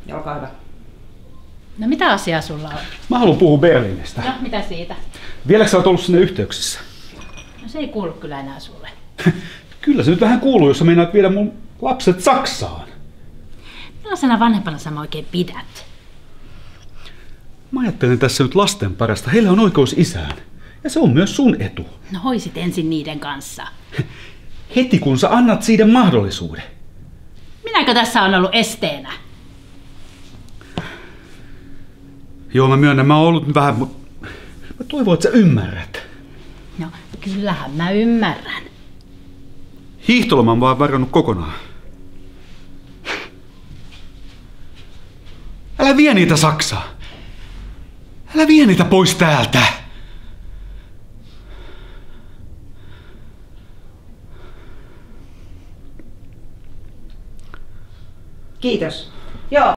Olkaa hyvä. No mitä asiaa sulla on? Mä haluan puhua Berliinistä. No mitä siitä? Vieläkö sä oot ollut sinne yhteyksissä? No se ei kuulu kyllä enää sulle. Kyllä se nyt vähän kuuluu, jos sä meinaat viedä mun lapset Saksaan. Millaisena vanhempana sä oikein pidät? Mä ajattelen tässä nyt lasten parasta. Heillä on oikeus isään. Ja se on myös sun etu. No hoisit ensin niiden kanssa. Heti kun sä annat siitä mahdollisuuden. Minäkö tässä on ollut esteenä? Joo, mä myönnän, mä oon ollut vähän, mutta mä toivon, että sä ymmärrät. No kyllähän mä ymmärrän. Hiihtoloma on vaan varannut kokonaan. Älä vie niitä Saksaan. Älä vie niitä pois täältä. Kiitos. Joo.